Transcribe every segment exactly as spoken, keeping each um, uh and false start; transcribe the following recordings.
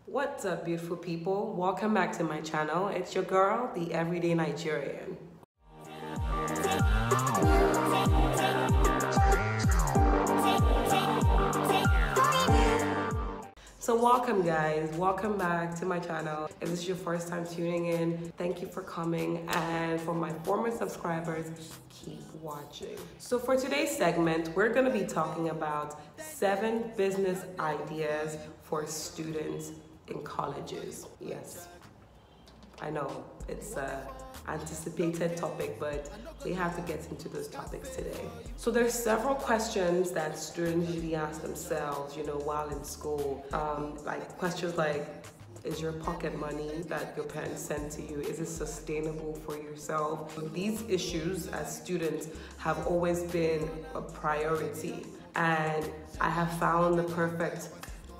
What's up, beautiful people? Welcome back to my channel. It's your girl, the Everyday Nigerian. So welcome guys, welcome back to my channel. If this is your first time tuning in, thank you for coming, and for my former subscribers, keep watching. So for today's segment, we're gonna be talking about seven business ideas for students in colleges. Yes, I know it's a anticipated topic, but we have to get into those topics today. So there's several questions that students usually ask themselves, you know, while in school. Um, like questions like, is your pocket money that your parents send to you, is it sustainable for yourself? These issues as students have always been a priority, and I have found the perfect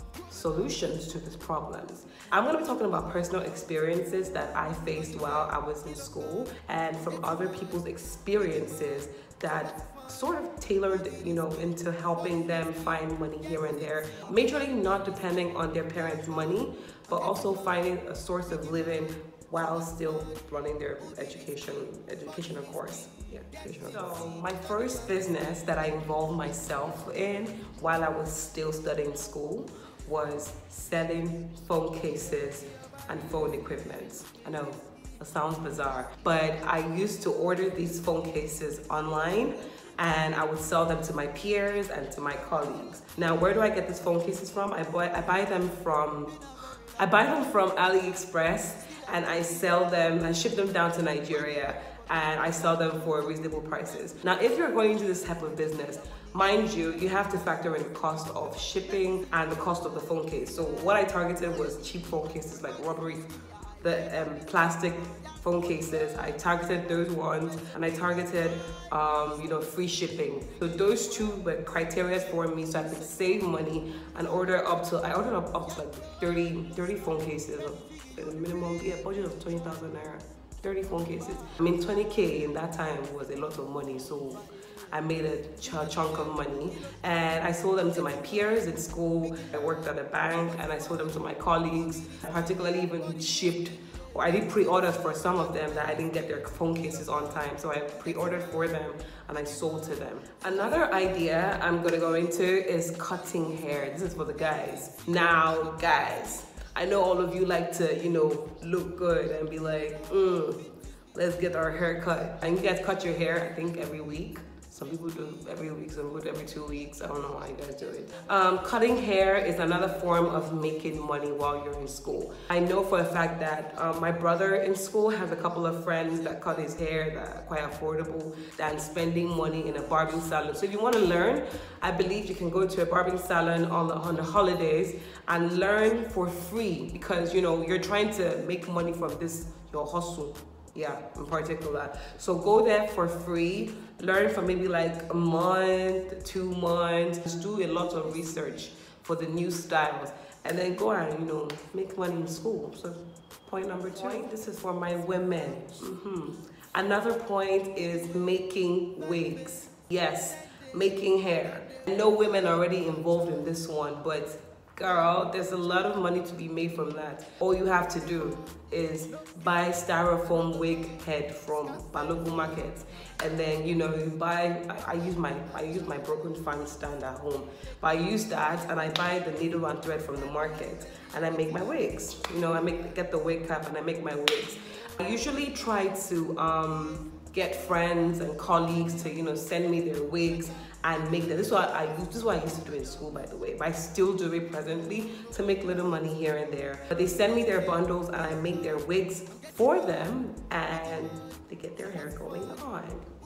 solutions to these problems. I'm going to be talking about personal experiences that I faced while I was in school, and from other people's experiences that sort of tailored, you know, into helping them find money here and there, majorly not depending on their parents' money, but also finding a source of living while still running their education, educational course. Yeah, educational so course. My first business that I involved myself in while I was still studying school was selling phone cases and phone equipment. I know it sounds bizarre, but I used to order these phone cases online, and I would sell them to my peers and to my colleagues. Now, where do I get these phone cases from? I buy, I buy them from, I buy them from AliExpress, and I sell them, I ship them down to Nigeria, and I sell them for reasonable prices. Now, if you're going into this type of business, mind you, you have to factor in the cost of shipping and the cost of the phone case. So what I targeted was cheap phone cases, like rubbery, the um, plastic phone cases. I targeted those ones, and I targeted, um, you know, free shipping. So those two were criteria for me, so I could save money and order up to, I ordered up, up to like thirty, thirty phone cases, at a minimum, yeah, budget of twenty thousand naira. thirty phone cases. I mean, twenty K in that time was a lot of money, so I made a ch chunk of money, and I sold them to my peers in school. I worked at a bank, and I sold them to my colleagues. I particularly even shipped, or I did pre-orders for some of them that I didn't get their phone cases on time, so I pre-ordered for them and I sold to them. Another idea I'm gonna go into is cutting hair. This is for the guys. Now, guys, I know all of you like to, you know, look good and be like, mm, let's get our hair cut. And you guys cut your hair, I think, every week. Some people do every week, some people do every two weeks. I don't know how you guys do it. Um, cutting hair is another form of making money while you're in school. I know for a fact that um, my brother in school has a couple of friends that cut his hair that are quite affordable than spending money in a barbing salon. So if you want to learn, I believe you can go to a barbing salon on the, on the holidays and learn for free, because, you know, you're trying to make money from this, your hustle. Yeah, in particular. So go there for free, learn for maybe like a month, two months, just do a lot of research for the new styles, and then go and, you know, make money in school. So point number two, this is for my women. Mm-hmm. Another point is making wigs. Yes, making hair. I know women are already involved in this one, but girl, there's a lot of money to be made from that. All you have to do is buy styrofoam wig head from Balogun Market, and then, you know, you buy, I, I use my I use my broken fan stand at home, but I use that, and I buy the needle and thread from the market, and I make my wigs. You know, I make get the wig cap and I make my wigs. I usually try to um, get friends and colleagues to, you know, send me their wigs and make them. This is what I this is what I used to do in school, by the way, but I still do it presently to make little money here and there. But they send me their bundles, and I make their wigs for them, and they get their hair going on.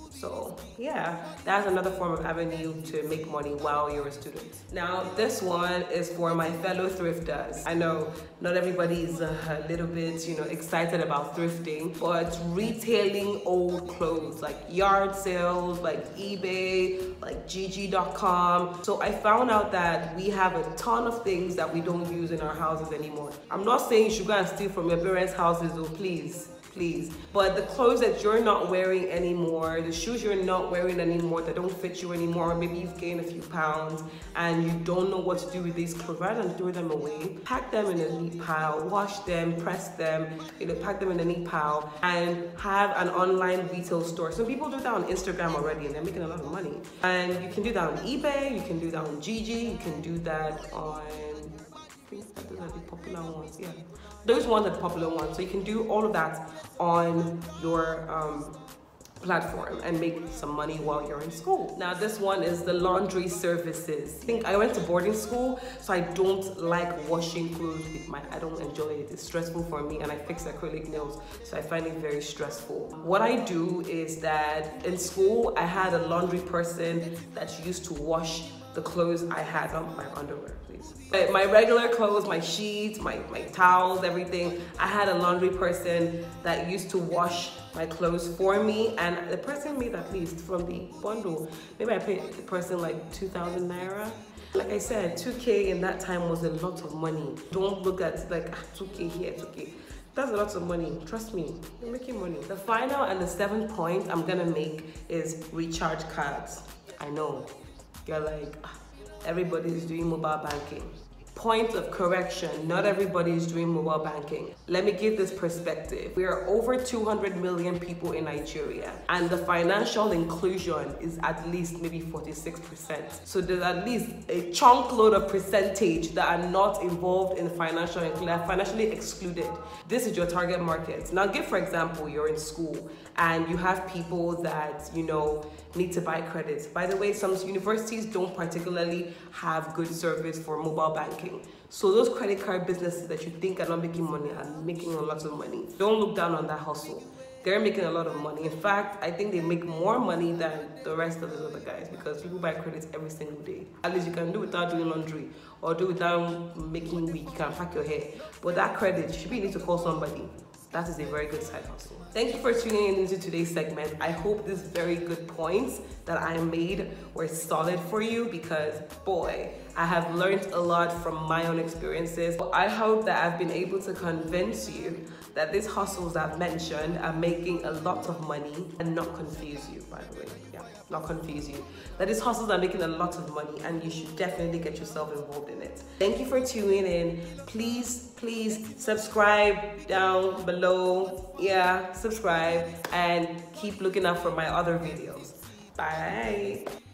So yeah, that's another form of avenue to make money while you're a student. Now, this one is for my fellow thrifters. I know not everybody is a little bit, you know, excited about thrifting, but retailing old clothes, like yard sales, like eBay, like G G dot com. So I found out that we have a ton of things that we don't use in our houses anymore. I'm not saying you should go and steal from your parents' houses, though, please. please. But the clothes that you're not wearing anymore, the shoes you're not wearing anymore that don't fit you anymore, maybe you've gained a few pounds and you don't know what to do with these clothes, rather than throw them away, pack them in a neat pile, wash them, press them, you know, pack them in a neat pile, and have an online retail store. Some people do that on Instagram already and they're making a lot of money. And you can do that on eBay, you can do that on Gigi, you can do that on, I think those are the popular ones, yeah. Those ones are the popular ones. So you can do all of that on your um, platform and make some money while you're in school. Now this one is the laundry services. I think I went to boarding school, so I don't like washing clothes with my, I don't enjoy it. It's stressful for me, and I fix acrylic nails, so I find it very stressful. What I do is that in school, I had a laundry person that used to wash the clothes I had, not my underwear, please. But my regular clothes, my sheets, my, my towels, everything, I had a laundry person that used to wash my clothes for me, and the person made at least from the bundle, maybe I paid the person like two thousand naira. Like I said, two K in that time was a lot of money. Don't look at like two K here, two K. That's a lot of money, trust me, you're making money. The final and the seventh point I'm gonna make is recharge cards. I know. You're like, everybody's doing mobile banking. Point of correction, not everybody is doing mobile banking. Let me give this perspective. We are over two hundred million people in Nigeria, and the financial inclusion is at least maybe forty-six percent. So there's at least a chunk load of percentage that are not involved in financial inclusion, financially excluded. This is your target market. Now give, for example, you're in school and you have people that, you know, need to buy credits. By the way, some universities don't particularly have good service for mobile banking. So those credit card businesses that you think are not making money are making a lot of money. Don't look down on that hustle. They're making a lot of money. In fact, I think they make more money than the rest of the other guys, because people buy credits every single day. At least you can do it without doing laundry or do it without making wig. You can pack your hair. But that credit, you should be need to call somebody. That is a very good side hustle. Thank you for tuning in into today's segment. I hope these very good points that I made were solid for you, because boy, I have learned a lot from my own experiences. I hope that I've been able to convince you that these hustles I've mentioned are making a lot of money, and not confuse you, by the way. Yeah, not confuse you. That these hustles are making a lot of money, and you should definitely get yourself involved in it. Thank you for tuning in. Please, please subscribe down below. Yeah, subscribe, and keep looking out for my other videos. Bye.